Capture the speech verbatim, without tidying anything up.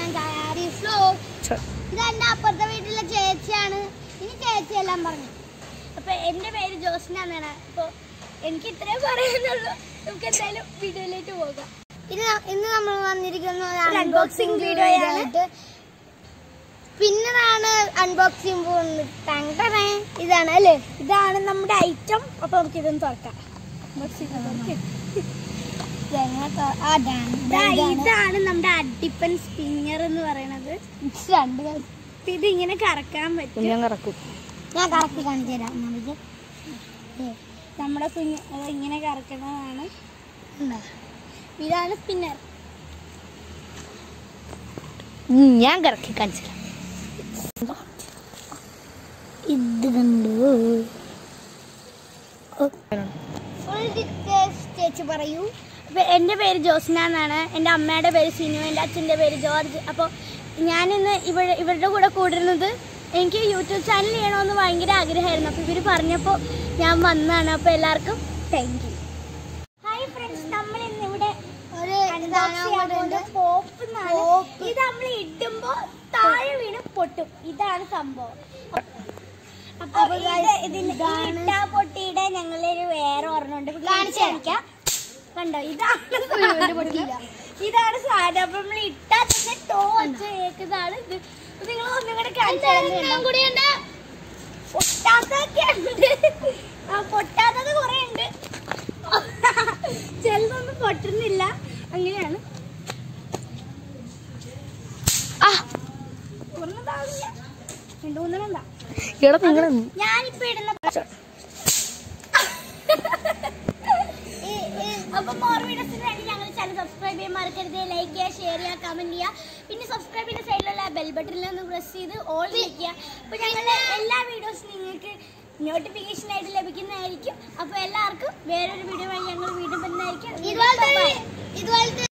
ഞാൻ ചായാരീസ് വ്ലോഗ്. ഇത് എൻ്റെ അപ്പുറത്തെ വീട്ടിലെ ചേച്ചിയാണ്. ഇനി ചേച്ചി എല്ലാം പറഞ്ഞു. അപ്പൊ എൻ്റെ പേര് ജോസ്ന എന്നാണ്. അപ്പോൾ എനിക്ക് ഇത്രയും പറയാനുള്ളൂ. നമുക്ക് എന്തായാലും വീഡിയോയിലേക്ക് പോകാം. ഇന്ന് ഇന്ന് നമ്മൾ വന്നിരിക്കുന്നത് അൺബോക്സിംഗ് വീഡിയോയാണ്. പിന്നതാണ് അൺബോക്സിംഗ് പോകുന്നത്. ഇതാണ് അല്ലേ, ഇതാണ് നമ്മുടെ ഐറ്റം. അപ്പൊ നമുക്ക് ഇതൊന്ന് തുറക്കാം. ഇതാണ് നമ്മുടെ അഡിപ്പൻ സ്പിന്നർ എന്ന് പറയുന്നത്. ഇത് ഇങ്ങനെ കറക്കാൻ പറ്റും. ഞാൻ കറക്കും ഞാൻ കറക്കി കാണിച്ചു തരാം. നമ്മുടെ കുഞ്ഞ് ഇങ്ങനെ കറക്കുന്നതാണ്. ഇതാണ് സ്പിന്നർ. ഞാൻ കറക്കി കാണിച്ചു തരാം. ഇത് കണ്ടു. ഫുൾ ഡീറ്റെയിൽസ് ചേച്ചി പറയൂ. അപ്പോൾ എൻ്റെ പേര് ജോസ്ന എന്നാണ്. എൻ്റെ അമ്മയുടെ പേര് സിനു, എൻ്റെ അച്ഛൻ്റെ പേര് ജോർജ്. അപ്പോൾ ഞാനിന്ന് ഇവിടെ ഇവരുടെ കൂടെ കൂടുന്നത് എനിക്ക് യൂട്യൂബ് ചാനൽ ചെയ്യണമെന്ന് ഭയങ്കര ആഗ്രഹമായിരുന്നു. അപ്പോൾ ഇവർ പറഞ്ഞപ്പോൾ ഞാൻ വന്നതാണ്. അപ്പോൾ എല്ലാവർക്കും താങ്ക് യു. ഹായ് ഫ്രണ്ട്സ്, നമ്മൾ ഇന്ന് ഇവിടെ ഒരു പോപ്പ് എന്നാണ്. ഇത് നമ്മൾ ഇടുമ്പോൾ താഴെ വീണ് പൊട്ടും. ഇതാണ് സംഭവം. അപ്പോൾ ഇതിന്റെ പൊട്ടിയുടെ ഞങ്ങളൊരു വേറെ ഓർമ്മയുണ്ട്. കാണിച്ചു കാണിക്കാം. കണ്ടോ, ഇതാണ് പൊട്ടിയില്ല. ഇതാണ് സാധനം. അപ്പൊ നമ്മൾ ഇട്ടാൽ തന്നെ ടോ വെച്ച് കേൾക്കുന്നതാണ് ഇത്. നിങ്ങൾ ഒന്നും കൂടെ കാണിച്ചു. പൊട്ടാത്തൊക്കെ ഉണ്ട്. ആ പൊട്ടാത്തത് കുറെ ഉണ്ട്. ചിലതൊന്നും പൊട്ടുന്നില്ല. അങ്ങനെയാണ്. ഒന്നതാവില്ല, രണ്ടു മൂന്നെണ്ണ. ഞാനിപ്പോ ഇടുന്ന അപ്പൊ മോർ വീഡിയോസിന് വേണ്ടി ഞങ്ങൾ ചാനൽ സബ്സ്ക്രൈബ് ചെയ്യാൻ മറക്കരുത്. ലൈക്ക് ചെയ്യുക, ഷെയർ ചെയ്യുക, കമന്റ് ചെയ്യുക. പിന്നെ സബ്സ്ക്രൈബ് ചെയ്യുന്ന സൈഡിലുള്ള ബെൽ ബട്ടണിൽ ഒന്ന് പ്രസ് ചെയ്ത് ഓൾ ചെയ്യുക. അപ്പൊ ഞങ്ങളുടെ എല്ലാ വീഡിയോസും നിങ്ങൾക്ക് നോട്ടിഫിക്കേഷൻ ആയിട്ട് ലഭിക്കുന്നതായിരിക്കും. അപ്പൊ എല്ലാവർക്കും വേറൊരു വീഡിയോ വഴി ഞങ്ങൾ വീണ്ടും വരുന്നതായിരിക്കും.